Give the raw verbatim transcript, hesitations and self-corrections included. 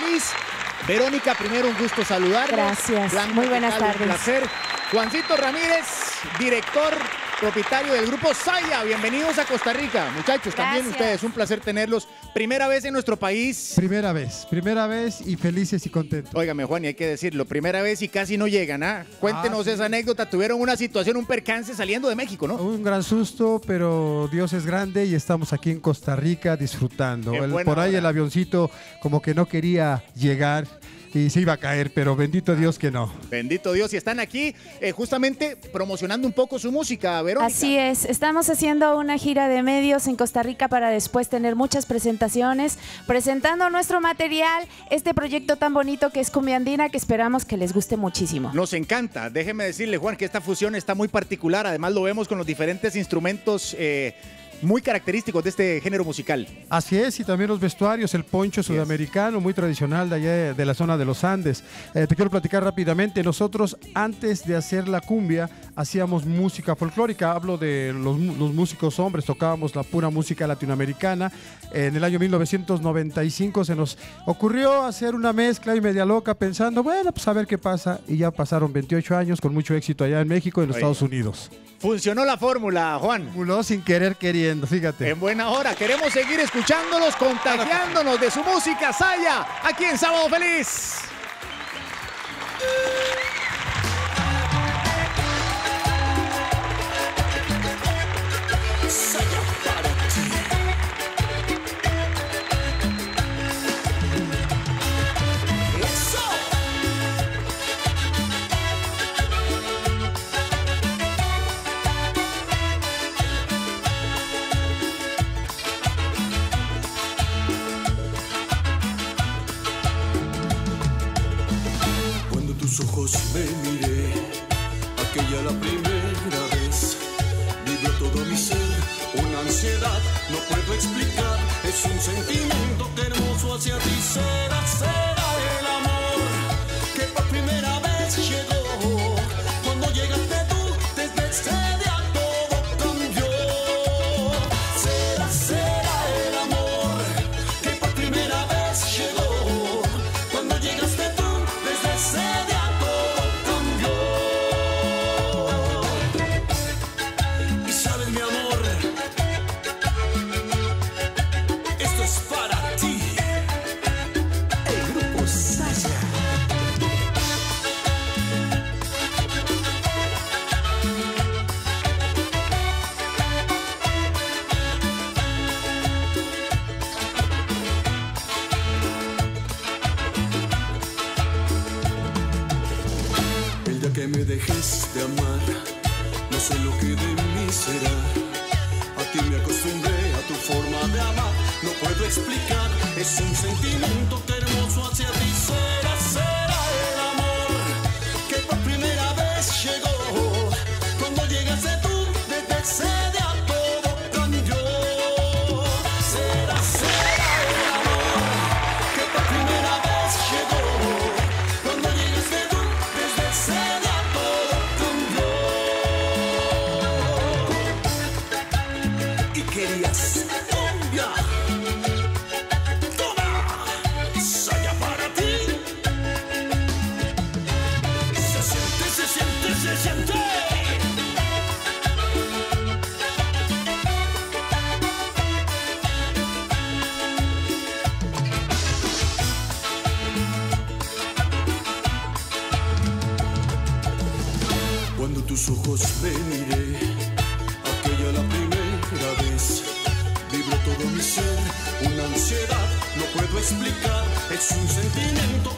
país. Verónica, primero un gusto saludarlos. Gracias, Blanca, muy buenas ¿qué tal? tardes. Un placer. Juancito Ramírez, director, propietario del grupo Saya. Bienvenidos a Costa Rica. Muchachos, también Gracias. ustedes, un placer tenerlos. Primera vez en nuestro país. Primera vez, primera vez y felices y contentos. Óigame, Juan, y hay que decirlo, primera vez y casi no llegan, ¿ah? Cuéntenos Ah, sí. esa anécdota. Tuvieron una situación, un percance saliendo de México, ¿no? Un gran susto, pero Dios es grande y estamos aquí en Costa Rica disfrutando. Qué El- buena por ahí hora. el avioncito como que no quería llegar y se iba a caer, pero bendito Dios que no. Bendito Dios, y están aquí eh, justamente promocionando un poco su música, Verónica. Así es, estamos haciendo una gira de medios en Costa Rica para después tener muchas presentaciones, presentando nuestro material, este proyecto tan bonito que es Cumbia Andina, que esperamos que les guste muchísimo. Nos encanta. Déjeme decirle, Juan, que esta fusión está muy particular. Además, lo vemos con los diferentes instrumentos eh, muy característicos de este género musical. Así es, y también los vestuarios, el poncho Así es. sudamericano, muy tradicional de allá de la zona de los Andes. Eh, te quiero platicar rápidamente, nosotros antes de hacer la cumbia hacíamos música folclórica, hablo de los, mu- los músicos hombres, tocábamos la pura música latinoamericana. En el año mil novecientos noventa y cinco se nos ocurrió hacer una mezcla y media loca pensando, bueno, pues a ver qué pasa, y ya pasaron veintiocho años con mucho éxito allá en México y en los Oye. Estados Unidos. Funcionó la fórmula, Juan. Muló sin querer queriendo, fíjate. En buena hora. Queremos seguir escuchándolos, contagiándonos de su música, Saya, aquí en Sábado Feliz. Cuando tus ojos me miré, aquella la primera vez, vivió todo mi ser, una ansiedad, no puedo explicar, es un sentimiento que hermoso hacia ti será, será el amor, que por primera vez llegó, cuando llegaste tú, desde ese día todo cambió, será, será el amor, que por primera vez llegó, cuando llegaste tú, desde ese día todo cambió. Y sabes, mi amor, esto es para ti, el grupo Saya. El día que me dejes de amar, no sé lo que de mí será. A ti me acostumbré, a tu forma de amar, no puedo explicar. Es un sentimiento que hermoso hacia ti será, será el amor que por primera vez llegó. Cuando llegaste tú, desde ese día todo cambió. Será, será el amor que por primera vez llegó. Cuando llegaste tú, desde ese día todo cambió. Y querías cumbia. Toma, Saya para ti. Se siente, se siente, se siente. Cuando tus ojos me miré, aquella la primera vez, vibró todo mi ser, una ansiedad, no puedo explicar, es un sentimiento